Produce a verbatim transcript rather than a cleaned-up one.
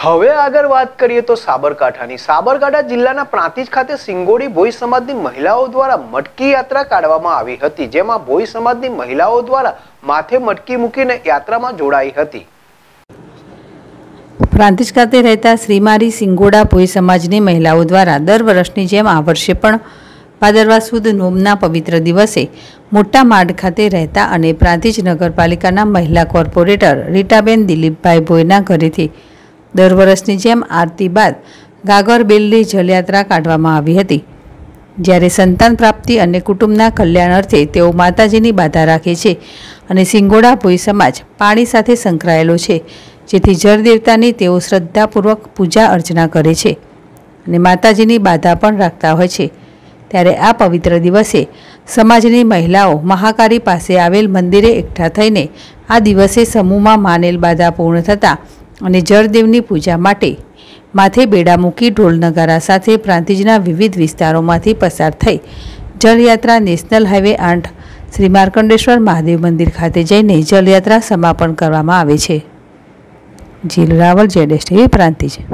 હવે આગળ વાત કરીએ તો સાબરકાંઠાની સાબરકાંઠા જિલ્લાના પ્રાંતિજ ખાતે સિંગોડી ભોઈ સમાજની મહિલાઓ દ્વારા મટકી યાત્રા કાઢવામાં આવી હતી, જેમાં ભોઈ સમાજની મહિલાઓ દ્વારા માથે મટકી મૂકીને યાત્રામાં જોડાઈ હતી। પ્રાંતિજ ખાતે રહેતા શ્રીમારી સિંગોડા ભોઈ સમાજની મહિલાઓ દ્વારા દર વર્ષની જેમ આ વર્ષે પણ ભાદરવા સુદ નોમના પવિત્ર દિવસે મોટા માડ ખાતે રહેતા અને પ્રાંતિજ નગરપાલિકાના મહિલા કોર્પોરેટર રીટાબેન દિલીપભાઈ ભોઈના ઘરેથી દર વર્ષની જેમ આરતી બાદ ગાગર બેલની જલયાત્રા કાઢવામાં આવી હતી, જ્યારે સંતાન પ્રાપ્તિ અને કુટુંબના કલ્યાણ અર્થે તેઓ માતાજીની બાધા રાખે છે અને સિંગોડા ભોઈ સમાજ પાણી સાથે સંકળાયેલો છે, જેથી જળ દેવતાની તેઓ શ્રદ્ધાપૂર્વક પૂજા અર્ચના કરે છે અને માતાજીની બાધા પણ રાખતા હોય છે। ત્યારે આ પવિત્ર દિવસે સમાજની મહિલાઓ મહાકાળી પાસે આવેલ મંદિરે એકઠા થઈને આ દિવસે સમૂહમાં માનેલ બાધા પૂર્ણ થતાં અને જળદેવની પૂજા માટે માથે બેડા મૂકી ઢોલ નગારા સાથે પ્રાંતિજના વિવિધ વિસ્તારોમાંથી પસાર થઈ જળયાત્રા નેશનલ હાઈવે આઠ શ્રી માર્કંડેશ્વર મહાદેવ મંદિર ખાતે જઈને જળયાત્રા સમાપન કરવામાં આવે છે। જીલ રાવલ, જેડેશ ટીવી, પ્રાંતિજ।